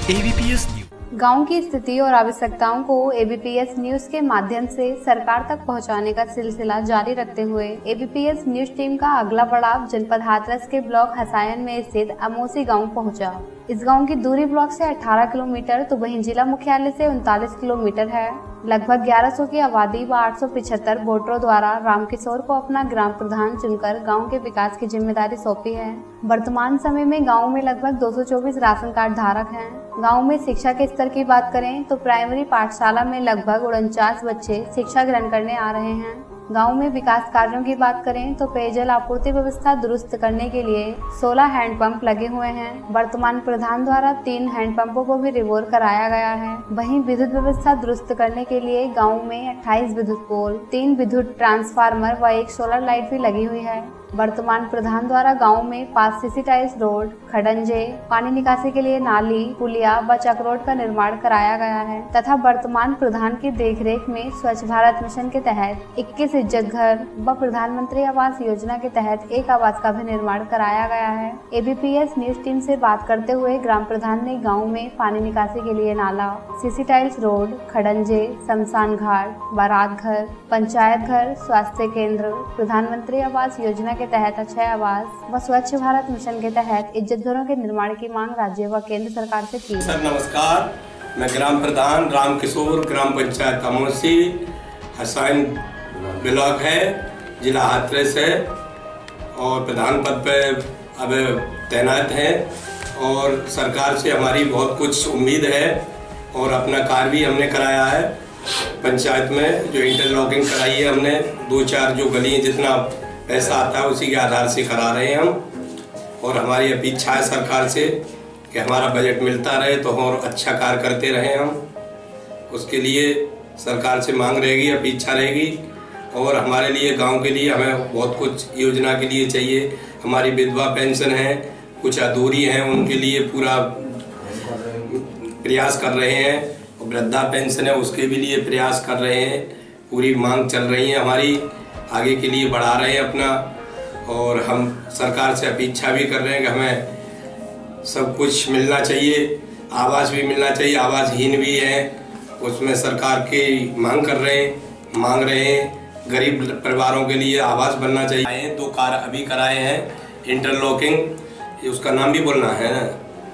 ABPS news. गांव की स्थिति और आवश्यकताओं को ABPS न्यूज के माध्यम से सरकार तक पहुंचाने का सिलसिला जारी रखते हुए ABPS न्यूज टीम का अगला पड़ाव जनपद हाथरस के ब्लॉक हसायन में स्थित अमोसी गांव पहुंचा। इस गांव की दूरी ब्लॉक से 18 किलोमीटर तो वहीं जिला मुख्यालय से 39 किलोमीटर है। लगभग 1100 की आबादी व 875 वोटरों द्वारा रामकिशोर को अपना ग्राम प्रधान चुनकर गांव के विकास की जिम्मेदारी सौंपी है। वर्तमान समय में गांव में लगभग 224 राशन कार्ड धारक हैं। गांव में शिक्षा के स्तर की बात करें तो प्राइमरी पाठशाला में लगभग 49 बच्चे शिक्षा ग्रहण करने आ रहे हैं। गांव में विकास कार्यों की बात करें तो पेयजल आपूर्ति व्यवस्था दुरुस्त करने के लिए 16 हैंडपंप लगे हुए हैं। वर्तमान प्रधान द्वारा 3 हैंडपंपों को भी रिवोर कराया गया है। वहीं विद्युत व्यवस्था दुरुस्त करने के लिए गांव में 28 विद्युत पोल, 3 विद्युत ट्रांसफार्मर व 1 सोलर लाइट भी लगी हुई है। वर्तमान प्रधान द्वारा गांव में 5 सीसी टाइल्स रोड, खडंजे, पानी निकासी के लिए नाली, पुलिया व चक्रोड का निर्माण कराया गया है तथा वर्तमान प्रधान की देखरेख में स्वच्छ भारत मिशन के तहत 21 इज्जत घर व प्रधानमंत्री आवास योजना के तहत एक आवास का भी निर्माण कराया गया है। ABPS न्यूज टीम से बात करते हुए ग्राम प्रधान ने गाँव में पानी निकासी के लिए नाला, सीसी टाइल्स रोड, खडंजे, शमशान घाट, बारात घर, पंचायत घर, स्वास्थ्य केंद्र, प्रधानमंत्री आवास योजना के तहत अक्षय आवास व स्वच्छ भारत मिशन के तहत इज्जत घरों के निर्माण की मांग राज्य व केंद्र सरकार से की। सर नमस्कार, मैं ग्राम प्रधान रामकिशोर, ग्राम पंचायत अमोसी, हसायन ब्लॉक है, जिला हाथरस है और प्रधान पद पे अब तैनात हैं और सरकार से हमारी बहुत कुछ उम्मीद है और अपना कार्य भी हमने कराया है। पंचायत में जो इंटरलॉकिंग कराई है हमने, 2-4 जो गली जितना पैसा आता है उसी के आधार से करा रहे हैं हम और हमारी अपेक्षा है सरकार से कि हमारा बजट मिलता रहे तो और अच्छा कार्य करते रहें हम। उसके लिए सरकार से मांग रहेगी, अपेक्षा रहेगी और हमारे लिए गांव के लिए हमें बहुत कुछ योजना के लिए चाहिए। हमारी विधवा पेंशन है, कुछ अधूरी हैं, उनके लिए पूरा प्रयास कर रहे हैं और वृद्धा पेंशन है उसके भी लिए प्रयास कर रहे हैं। पूरी मांग चल रही है हमारी, आगे के लिए बढ़ा रहे हैं अपना और हम सरकार से अपेक्षा भी कर रहे हैं कि हमें सब कुछ मिलना चाहिए, आवास भी मिलना चाहिए, आवासहीन भी हैं उसमें सरकार की मांग रहे हैं। गरीब परिवारों के लिए आवास बनना चाहिए। 2 कार्य अभी कराए हैं इंटरलॉकिंग, उसका नाम भी बोलना है ना,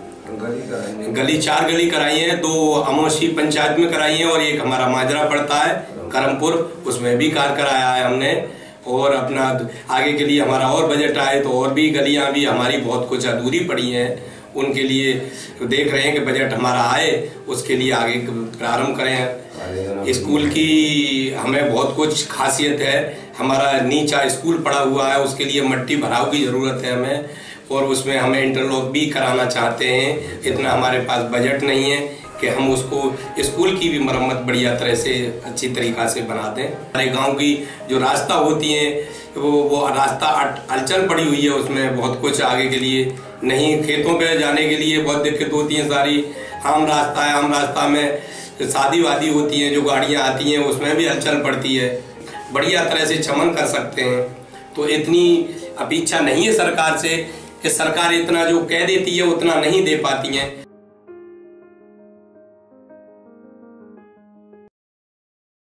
गली 4 गली कराई हैं, 2 अमोसी पंचायत में कराई हैं और एक हमारा माजरा पड़ता है करमपुर, उसमें भी कार्य कराया है हमने और अपना आगे के लिए हमारा और बजट आए तो और भी गलियां भी हमारी बहुत कुछ अधूरी पड़ी हैं, उनके लिए देख रहे हैं कि बजट हमारा आए, उसके लिए आगे प्रारंभ करें। स्कूल की हमें बहुत कुछ खासियत है, हमारा नीचा स्कूल पड़ा हुआ है, उसके लिए मट्टी भराव की जरूरत है हमें और उसमें हमें इंटरलॉक भी कराना चाहते हैं। इतना हमारे पास बजट नहीं है कि हम उसको स्कूल की भी मरम्मत बढ़िया तरह से अच्छी तरीक़ा से बना दें। हमारे गांव की जो रास्ता होती है वो रास्ता अड़चन पड़ी हुई है, उसमें बहुत कुछ आगे के लिए नहीं, खेतों पे जाने के लिए बहुत दिक्कत होती है। सारी आम रास्ता है, आम रास्ता में शादी वादी होती है, जो गाड़ियाँ आती हैं उसमें भी हलचल पड़ती है, बढ़िया तरह से चमन कर सकते हैं। तो इतनी अपेक्षा नहीं है सरकार से कि सरकार इतना जो कह देती है उतना नहीं दे पाती है।